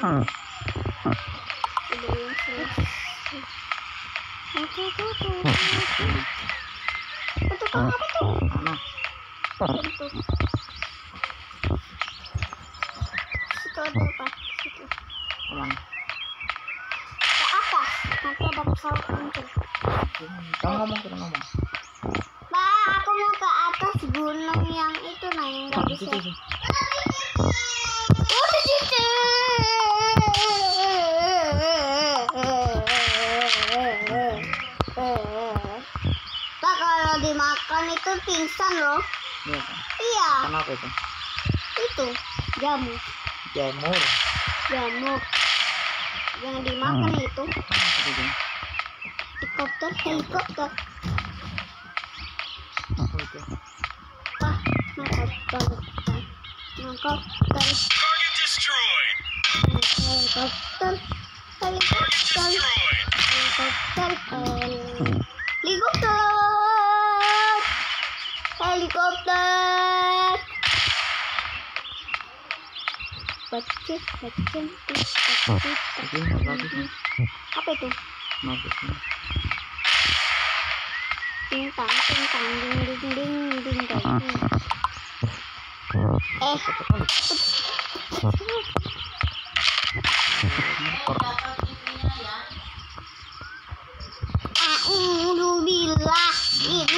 Situ ada apa? Situ. Kemana? Ke atas. Nanti ada pesawat muncul. Kamu ngomong. Pak, aku mau ke atas gunung yang itu nah yang nggak bisa. Oh, di situ. Pak, kalau dimakan itu pingsan loh. Iya kan? Iya, Kenapa itu? itu jamur. Jamur. Jamur yang dimakan itu. Helikopter. Apa itu? Pak, helikopter. Bacet. Apa itu? Bagusnya. Tintang, ding. Alhamdulillah ini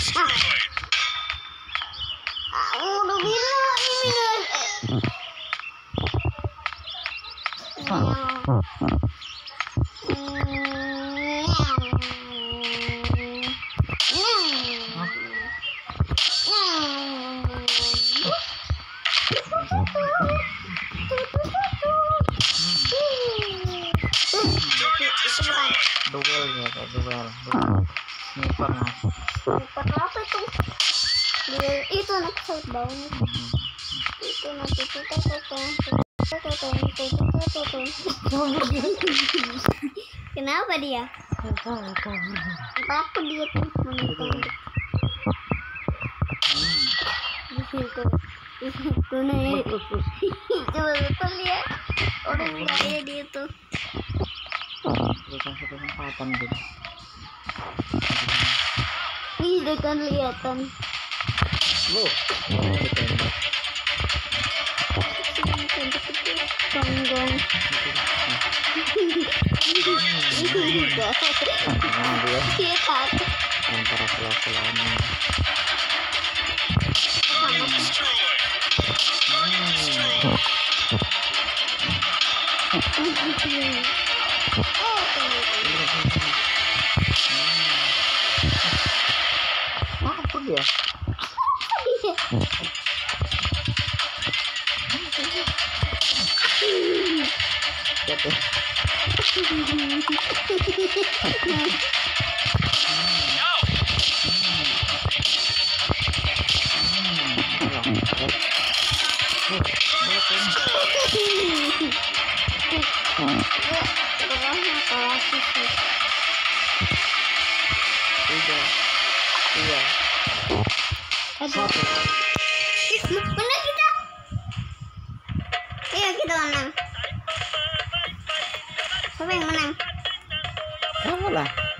Duel. Sniper mas. Sniper apa itu? Itu anak pesawat bawahnya. Itu nanti Kenapa dia? Takut dia tuh menonton. Di situ. Itu nih. Coba betul lihat. Orang gaya dia tuh. Bukan satu kesempatan gitu. Ih, udah kelihatan. Loh. Gonggong. Iya takut. Antara sela-selanya. Apa dia? Menang kita. Iya kita menang. Siapa yang menang? Kamu lah.